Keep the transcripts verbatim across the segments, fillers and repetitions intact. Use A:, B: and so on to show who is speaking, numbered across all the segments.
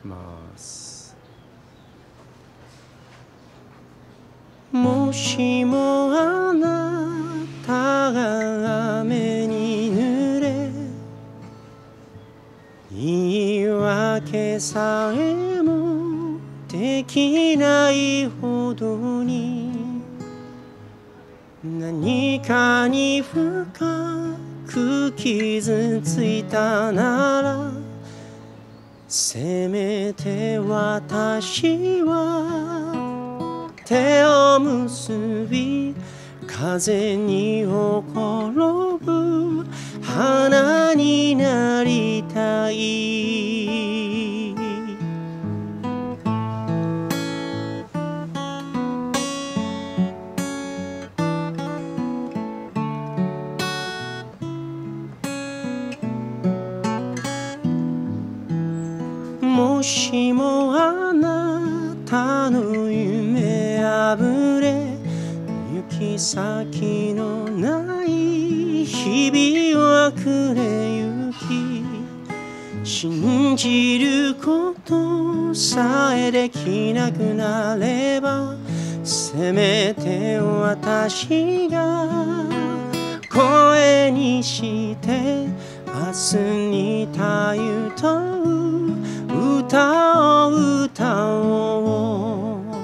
A: ます。
B: もしもあなたが雨に濡れ、言い訳さえもできないほどに何かに深く傷ついたなら、せめて私は手を結び風にほころぶ花になりたい。もしもあなたの夢破れ、行き先のない日々は暮れゆき、信じることさえできなくなれば、せめて私が声にして明日にたゆとう歌を歌おう。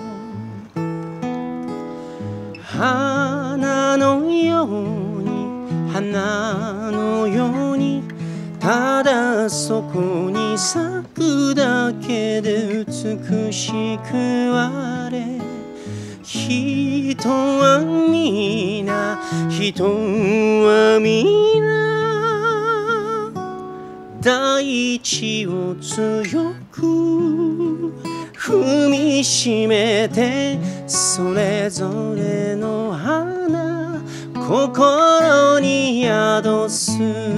B: 花のように花のように、ただそこに咲くだけで美しくあれ。人はみな人はみな大地を強く踏みしめて、それぞれの花心に宿す。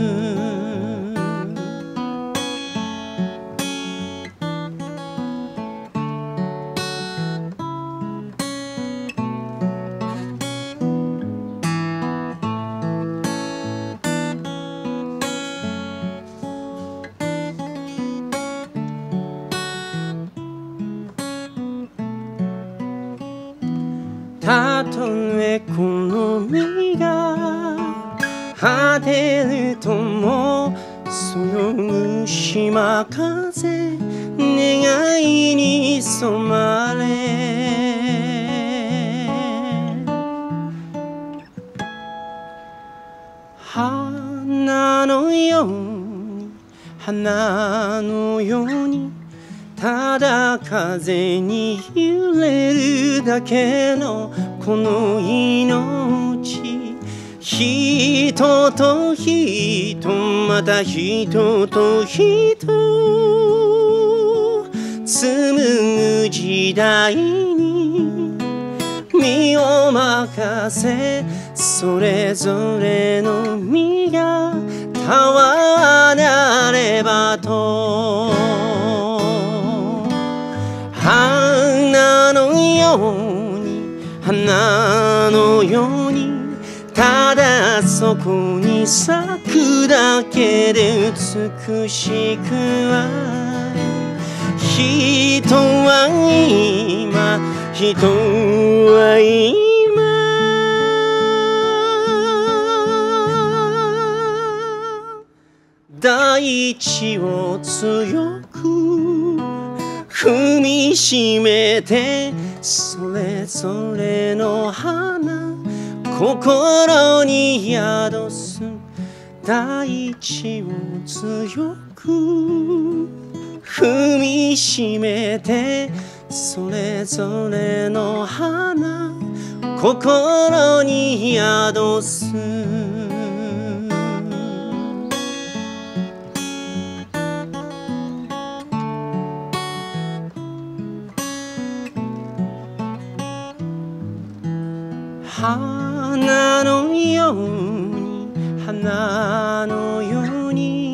B: たとえこの身が果てるとも、そよぐ島風願いに染まれ。花のように花のように、ただ風に揺れるだけのこの命。人と人、また人と人、紡ぐ時代に身を任せ、それぞれの身がたわなればと。花のように花のように、ただそこに咲くだけで美しくあれ。人は今人は今大地を強く踏みしめて、それぞれの花心に宿す。大地を強く踏みしめて、それぞれの花心に宿す。花のように花のように、